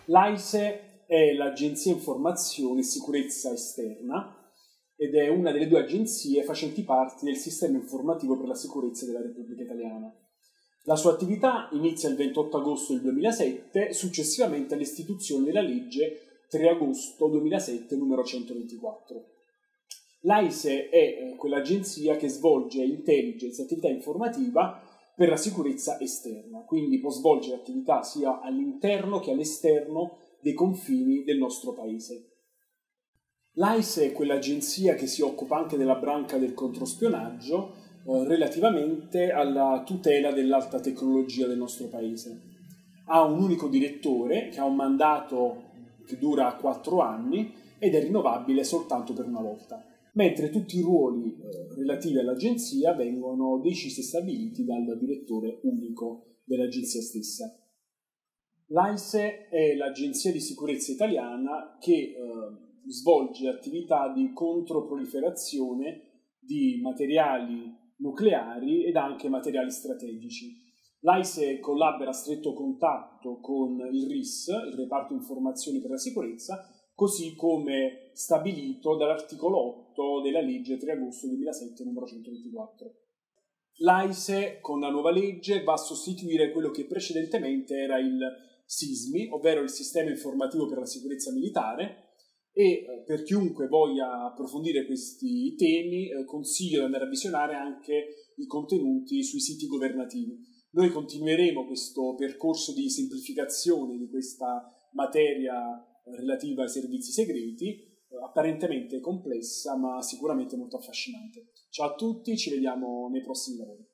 L'AISE è l'Agenzia Informazione e Sicurezza Esterna ed è una delle due agenzie facenti parte del Sistema Informativo per la Sicurezza della Repubblica Italiana. La sua attività inizia il 28 agosto del 2007, successivamente all'istituzione della legge 3 agosto 2007 numero 124. L'AISE è quell'agenzia che svolge intelligence e attività informativa per la sicurezza esterna, quindi può svolgere attività sia all'interno che all'esterno dei confini del nostro paese. L'AISE è quell'agenzia che si occupa anche della branca del controspionaggio relativamente alla tutela dell'alta tecnologia del nostro paese. Ha un unico direttore che ha un mandato che dura 4 anni ed è rinnovabile soltanto per una volta, mentre tutti i ruoli relativi all'agenzia vengono decisi e stabiliti dal direttore unico dell'agenzia stessa. L'AISE è l'agenzia di sicurezza italiana che svolge attività di controproliferazione di materiali nucleari ed anche materiali strategici. L'AISE collabora a stretto contatto con il RIS, il Reparto Informazioni per la Sicurezza, così come stabilito dall'articolo 8 della legge 3 agosto 2007 numero 124. L'AISE con la nuova legge va a sostituire quello che precedentemente era il SISMI, ovvero il Sistema Informativo per la Sicurezza Militare, e per chiunque voglia approfondire questi temi consiglio di andare a visionare anche i contenuti sui siti governativi. Noi continueremo questo percorso di semplificazione di questa materia relativa ai servizi segreti, apparentemente complessa ma sicuramente molto affascinante. Ciao a tutti, ci vediamo nei prossimi lavori.